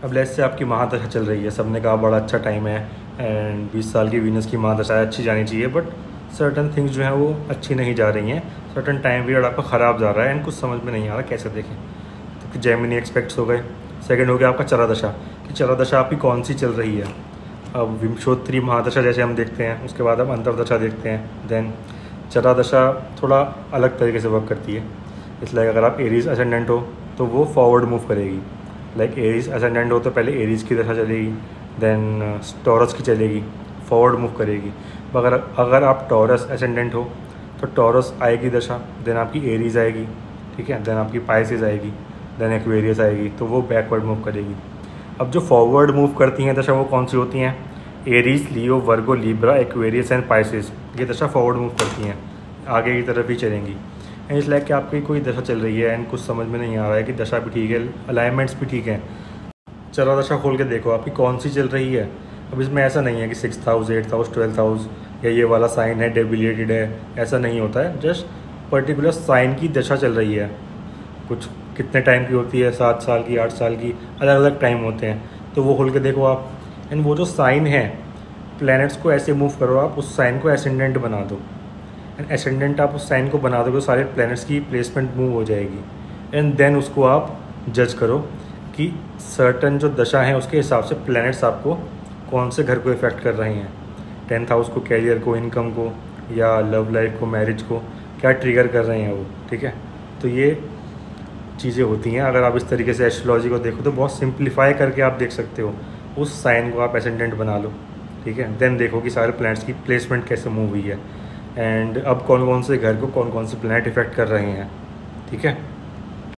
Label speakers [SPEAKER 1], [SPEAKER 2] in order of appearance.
[SPEAKER 1] अब let's say आपकी महादशा चल रही है, सबने कहा बड़ा अच्छा टाइम है एंड 20 साल की वीनस की महादशा अच्छी जानी चाहिए, बट सर्टन थिंग्स जो हैं वो अच्छी नहीं जा रही हैं, सर्टन टाइम पीरियड आपका ख़राब जा रहा है एंड कुछ समझ में नहीं आ रहा कैसे देखें। तो जेमिनी एक्सपेक्ट्स हो गए। सेकंड हो गया आपका चरा दशा, कि चरा दशा आपकी कौन सी चल रही है। अब विंशोत्तरी महादशा जैसे हम देखते हैं, उसके बाद हम अंतरदशा देखते हैं। देन चरा दशा थोड़ा अलग तरीके से वर्क करती है। इसलिए अगर आप एरीज असेंडेंट हो तो वो फॉरवर्ड मूव करेगी। लाइक एरीज असेंडेंट हो तो पहले एरीज की दशा चलेगी, देन टॉरस की चलेगी, फॉरवर्ड मूव करेगी। मगर अगर आप टॉरस असेंडेंट हो तो टॉरस आएगी दशा, देन आपकी एरीज आएगी, ठीक है, देन आपकी पाइसेस आएगी, देन एक्वेरियस आएगी, तो वो बैकवर्ड मूव करेगी। अब जो फॉरवर्ड मूव करती हैं दशा वो कौन सी होती हैं? Aries, Leo, Virgo, Libra, Aquarius and Pisces, ये दशा फॉरवर्ड मूव करती हैं, आगे की तरफ ही चलेंगी। एंड इस लाइक कि आपकी कोई दशा चल रही है एंड कुछ समझ में नहीं आ रहा है कि दशा भी ठीक है, अलाइनमेंट्स भी ठीक हैं, चरा दशा खोल के देखो आपकी कौन सी चल रही है। अब इसमें ऐसा नहीं है कि 6th house, 8th house, 12th house या ये वाला साइन है डेबिलिटेड है, ऐसा नहीं होता है। जस्ट पर्टिकुलर साइन की दशा चल रही है, कुछ कितने टाइम की होती है, 7 साल की, 8 साल की, अलग अलग टाइम होते हैं, तो वो खोल के देखो आप। एंड वो जो साइन है, प्लैनेट्स को ऐसे मूव करो आप, उस साइन को एसेंडेंट बना दो, एंड एसेंडेंट आप उस साइन को बना दोगे तो सारे प्लैनेट्स की प्लेसमेंट मूव हो जाएगी। एंड देन उसको आप जज करो कि सर्टन जो दशा है उसके हिसाब से प्लैनेट्स आपको कौन से घर को इफ़ेक्ट कर रहे हैं। 10th हाउस को, कैरियर को, इनकम को, या लव लाइफ को, मैरिज को क्या ट्रिगर कर रहे हैं वो, ठीक है। तो ये चीज़ें होती हैं। अगर आप इस तरीके से एस्ट्रोलॉजी को देखो तो बहुत सिंप्लीफाई करके आप देख सकते हो। उस साइन को आप एसेंडेंट बना लो, ठीक है, देन देखो कि सारे प्लैनेट्स की प्लेसमेंट कैसे मूव हुई है एंड अब कौन कौन से घर को कौन कौन से प्लैनेट इफेक्ट कर रहे हैं, ठीक है।